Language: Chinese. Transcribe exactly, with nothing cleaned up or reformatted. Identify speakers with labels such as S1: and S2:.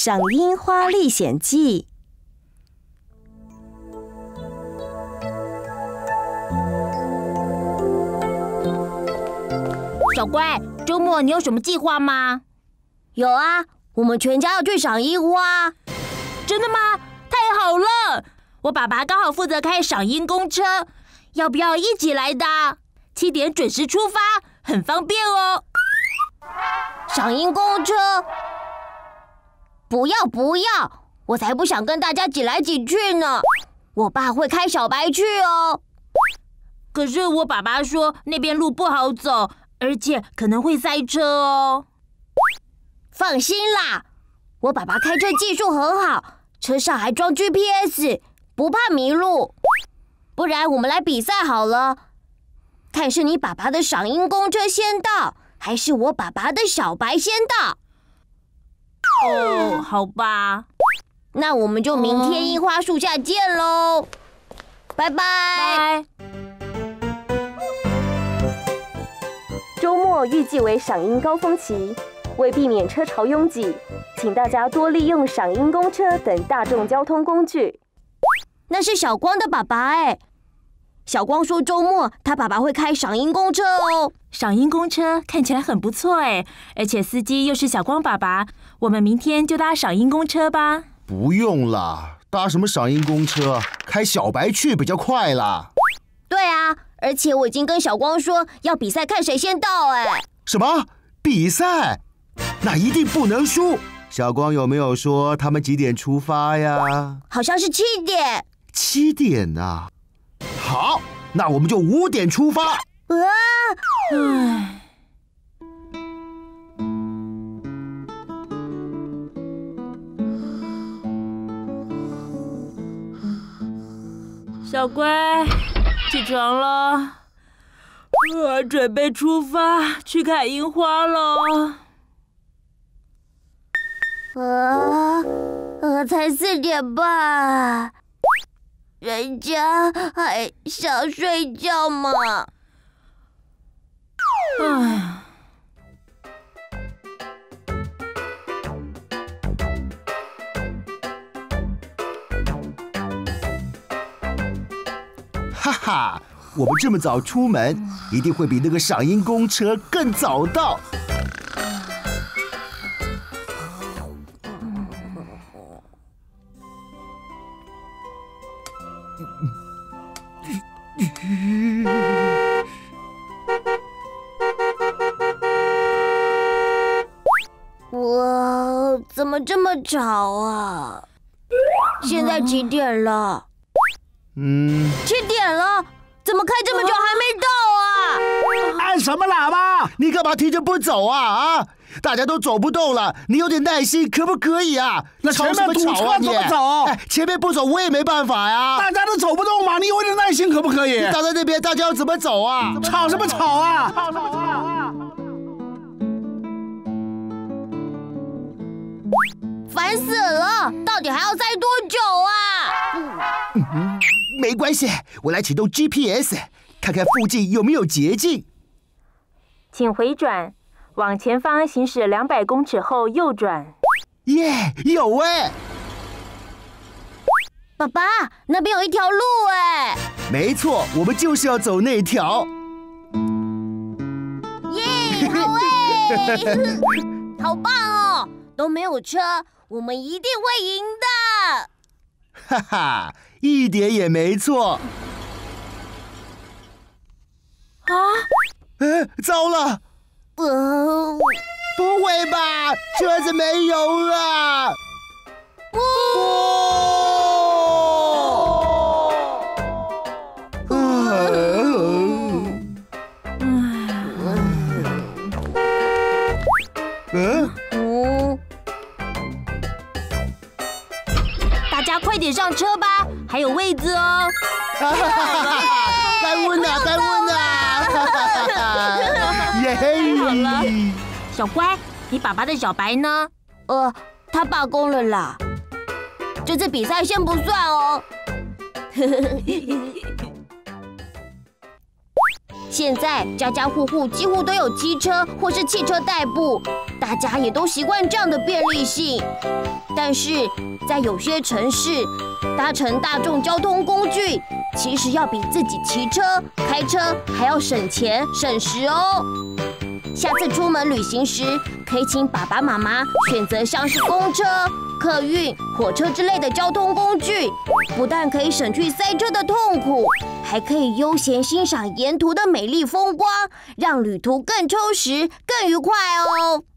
S1: 赏樱花历险记》。
S2: 小乖，周末你有什么计划吗？
S3: 有啊，我们全家要去赏樱花。
S2: 真的吗？太好了！我爸爸刚好负责开赏樱公车，要不要一起来搭？七点准时出发，很方便哦。
S3: 赏樱公车？不要不要，我才不想跟大家挤来挤去呢。我爸会开小白去哦。
S2: 可是我爸爸说那边路不好走，而且可能会塞车哦。
S3: 放心啦，我爸爸开车技术很好，车上还装 G P S， 不怕迷路。不然我们来比赛好了，看是你爸爸的赏樱公车先到，还是我爸爸的小白先到？
S2: 哦，好吧，
S3: 那我们就明天樱花树下见喽，拜拜。
S2: 拜。
S1: 周末预计为赏樱高峰期，为避免车潮拥挤，请大家多利用赏樱公车等大众交通工具。
S3: 那是小光的爸爸哎，小光说周末他爸爸会开赏樱公车哦。
S2: 赏樱公车看起来很不错哎，而且司机又是小光爸爸，我们明天就搭赏樱公车吧。
S4: 不用啦，搭什么赏樱公车，开小白去比较快啦。
S3: 对啊，而且我已经跟小光说要比赛看谁先到哎。
S4: 什么比赛？那一定不能输。小光有没有說他們幾點出發呀？
S3: 好像是七點。
S4: 七點啊！好，那我們就五點出發。
S3: 啊！
S2: 唉，小乖，起床了，我準備出發去看櫻花了。
S3: 啊，呃，才四點半，人家還想睡覺嘛。
S2: 唉，
S4: 哈哈，我們這麼早出門，一定會比那個賞櫻公車更早到。
S3: 哇，怎麼這麼吵啊？現在幾點了？
S4: 嗯，
S3: 七點了，怎麼開這麼久還沒到啊？
S4: 按什麼喇叭？你幹嘛停着不走啊？啊！大家都走不動了，你有點耐心可不可以啊？
S5: 那前面堵車怎麼走？
S4: 哎，前面不走我也沒辦法呀。
S5: 大家都走不動嘛，你有點耐心可不可以？
S4: 你擋在那邊，大家要怎麼走啊？
S5: 吵什麼吵啊？
S4: 吵什麼吵啊？
S3: 煩死了，到底還要塞多久啊？
S4: 嗯，沒關係，我來啟動 G P S， 看看附近有沒有捷徑。
S1: 請回轉，往前方行駛兩百公尺後右轉。
S4: 耶，有哎！
S3: 爸爸，那邊有一條路哎。
S4: 沒錯，我們就是要走那條。
S3: 耶，好哎，好棒哦！都沒有車，我們一定會贏的。
S4: 哈哈，一點也沒錯。
S2: 啊！
S4: 哎，糟了！
S3: 呃，
S4: 不會吧，車子沒油了！
S3: 不！
S4: 嗯
S3: 嗯，
S2: 大家快點上車吧，還有位子哦。
S4: 該溫啦，該溫啦！耶！
S2: 好了，小乖，你爸爸的小白呢？
S3: 呃，他罷工了啦。這次比賽先不算哦。 现在家家户户几乎都有机车或是汽车代步，大家也都习惯这样的便利性。但是在有些城市，搭乘大众交通工具其实要比自己骑车、开车还要省钱省时哦。下次出门旅行时，可以请爸爸妈妈选择像是公车、客运、火车之类的交通工具，不但可以省去塞车的痛苦，还可以悠闲欣赏沿途的美丽风光，让旅途更充实、更愉快哦。